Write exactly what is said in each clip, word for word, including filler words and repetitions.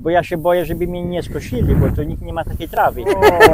Bo ja się boję, żeby mnie nie skosili, bo tu nikt nie ma takiej trawy.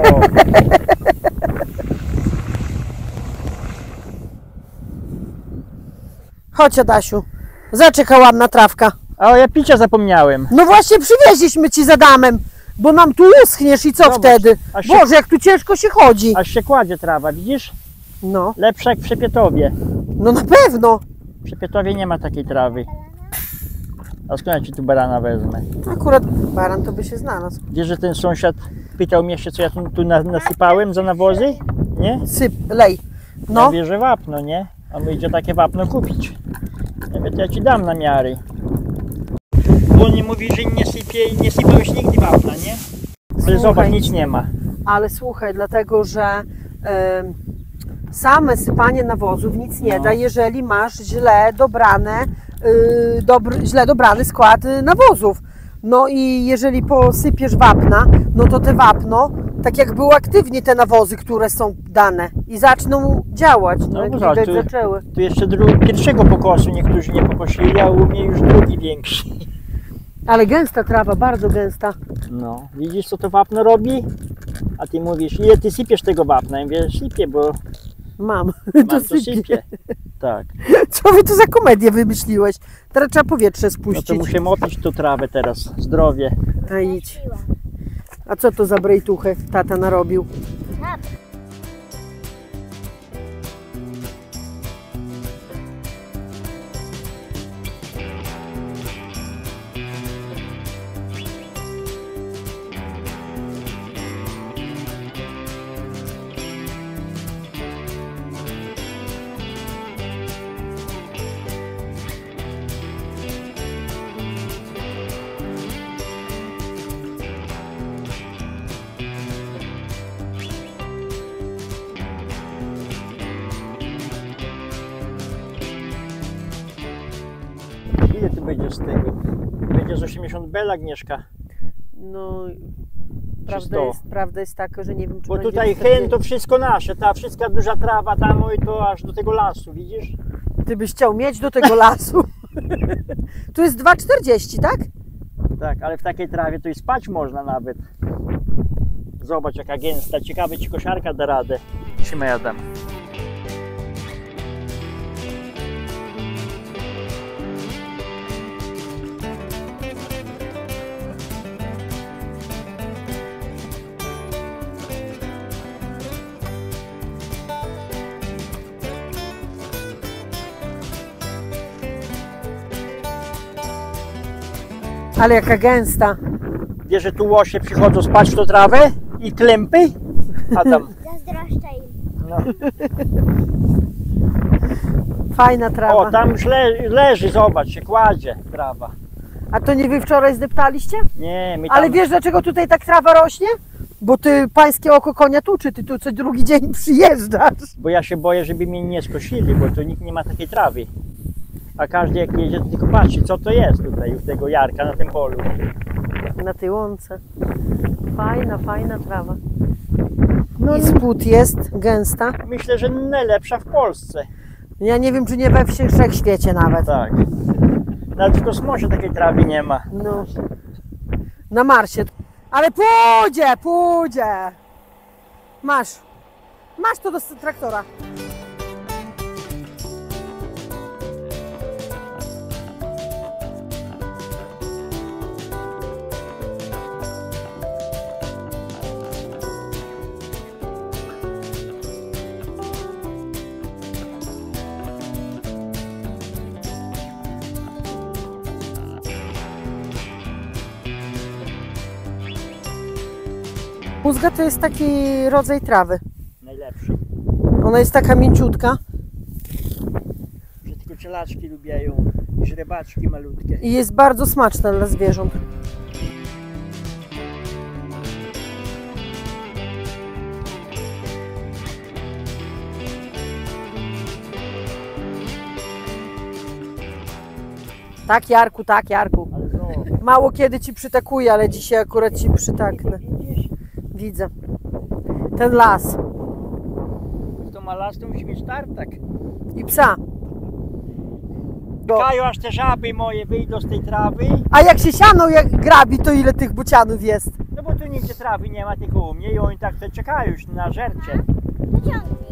Chodź, Adasiu. Zobacz, jaka ładna trawka. A ja picia zapomniałem. No właśnie przywieźliśmy ci z Adamem, bo nam tu uschniesz i co Zobacz, wtedy? a się- Boże, jak tu ciężko się chodzi. Aż się kładzie trawa, widzisz? No, Lepsza jak w Przepietowie. no na pewno. W Przepietowie nie ma takiej trawy. A skąd ja ci tu barana wezmę? Akurat baran to by się znalazł. Wiesz, że ten sąsiad pytał mnie jeszcze, co ja tu, tu na- nasypałem za nawozy? Nie? Syp, lej. No. Ja No, bierze wapno, nie? A my idzie takie wapno kupić. Ja mówię, to ja ci dam na miary. Bo on nie mówi, że nie sypie i nie sypałeś nigdy wapna, nie? Ale Słuchaj. zobacz, nic nie ma. ale słuchaj, dlatego że em, same sypanie nawozów nic nie No. da, jeżeli masz źle dobrane, y, dobry, źle dobrany skład y, nawozów. No i jeżeli posypiesz wapna, no to te wapno, tak jak były aktywnie te nawozy, które są dane i zaczną działać. No, No jak bo zobacz, widać, tu- zaczęły. Tu jeszcze dru- pierwszego pokosu niektórzy nie pokosili, a u mnie już drugi większy. Ale gęsta trawa, bardzo gęsta. No, widzisz co to wapno robi? A ty mówisz, ile ty sypiesz tego wapna? Ja mówię, sypię, bo Mam, mam to to sypie. sypie. Tak, Co wy tu za komedię wymyśliłeś? Teraz trzeba powietrze no to spuścić. musimy opić tą trawę teraz, zdrowie. A idź. A co to za brejtuchę tata narobił? Ile tu będzie z tego? Będzie z osiemdziesiąt bel, Agnieszka. No, prawda sto. jest, prawda jest taka, że nie wiem, czy Bo będzie tutaj wtedy- hen to wszystko nasze, ta wszystka duża trawa tam i to aż do tego lasu, widzisz? Ty byś chciał mieć do tego lasu. Tu jest dwa czterdzieści, tak? Tak, ale w takiej trawie to i spać można nawet. Zobacz jaka gęsta, ciekawe czy kosiarka da radę. Trzymaj Adam. Ale jaka gęsta. Wiesz, że tu łosie przychodzą spać w tą trawę i klępy? Adam. Zazdroszczę im. No. Fajna trawa. O, tam już le leży, zobacz, się kładzie trawa. A to nie wy wczoraj zdeptaliście? Nie, my tam... Ale wiesz, dlaczego tutaj tak trawa rośnie? Bo ty pańskie oko konia tuczy, ty tu co drugi dzień przyjeżdżasz. Bo ja się boję, żeby mnie nie skosili, bo tu nikt nie ma takiej trawy. A każdy jak jedzie, to tylko patrzy, co to jest tutaj u tego Jarka na tym polu. Na tej łące. Fajna, fajna trawa. No I spód jest gęsta. myślę, że najlepsza w Polsce. Ja nie wiem, czy nie we wszechświecie nawet. Tak. Nawet w kosmosie takiej trawy nie ma. No. Na Marsie. Ale pójdzie, pójdzie. Masz. Masz to do traktora. Mózga to jest taki rodzaj trawy. Najlepszy. Ona jest taka mięciutka Że tylko cielaczki lubiają i źrebaczki malutkie. i jest bardzo smaczna dla zwierząt. Tak, Jarku, tak, Jarku. Ale no, Mało kiedy ci przytakuje, ale dzisiaj akurat ci przytaknę. widzisz? Widzę. Ten las Kto ma las, to musi mieć tartak. i psa. No. Czekają aż te żaby moje wyjdą z tej trawy. A jak się siano jak grabi, to ile tych bocianów jest? No bo tu nigdzie trawy nie ma, tylko u mnie i oni tak te czekają już na żercie. Wyciągnij.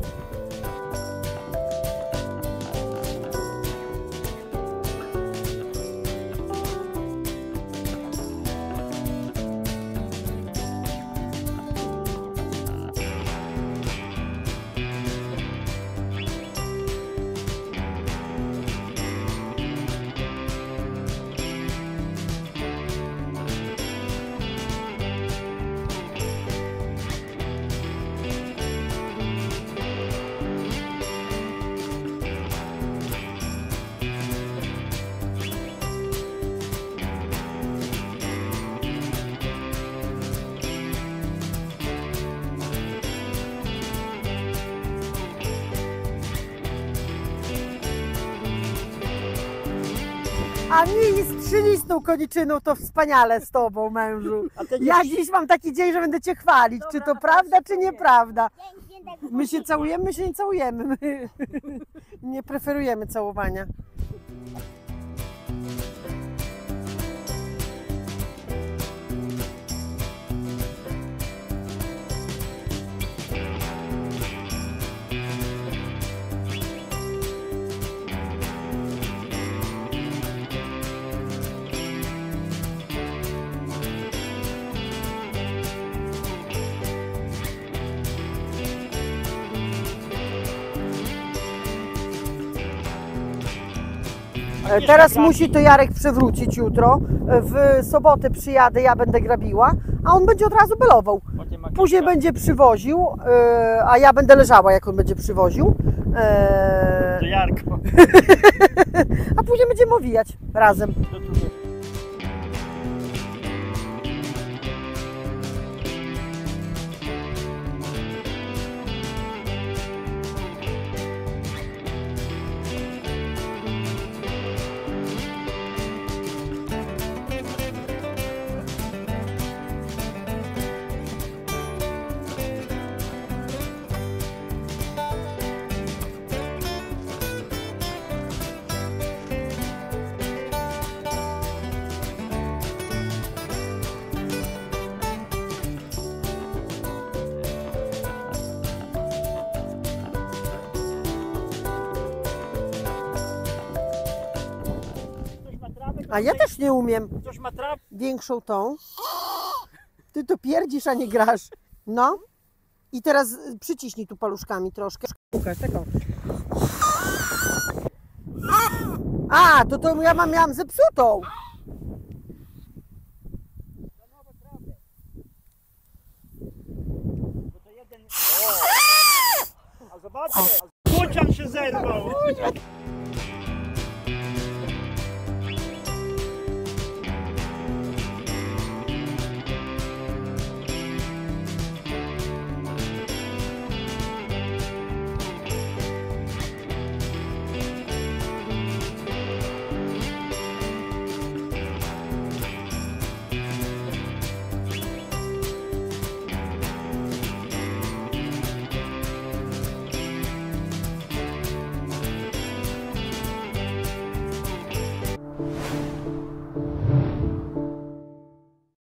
A mi z trzylistą koniczyną to wspaniale z tobą, mężu. A ty nie Ja dziś mam taki dzień, że będę cię chwalić. Czy to prawda, czy nieprawda? My się całujemy, my się nie całujemy. My nie preferujemy całowania. Teraz musi to Jarek przewrócić jutro. W sobotę przyjadę, ja będę grabiła, a on będzie od razu belował. Później będzie przywoził, a ja będę leżała, jak on będzie przywoził. To Jarko. A później będziemy owijać razem. A ja też nie umiem. Ktoś ma trawę? Większą tą. Ty to pierdzisz, a nie grasz. No. I teraz przyciśnij tu paluszkami troszkę. Pokaż taką. A, to to ja mam, miałam zepsutą. A zobaczcie, Kucian się zerwał.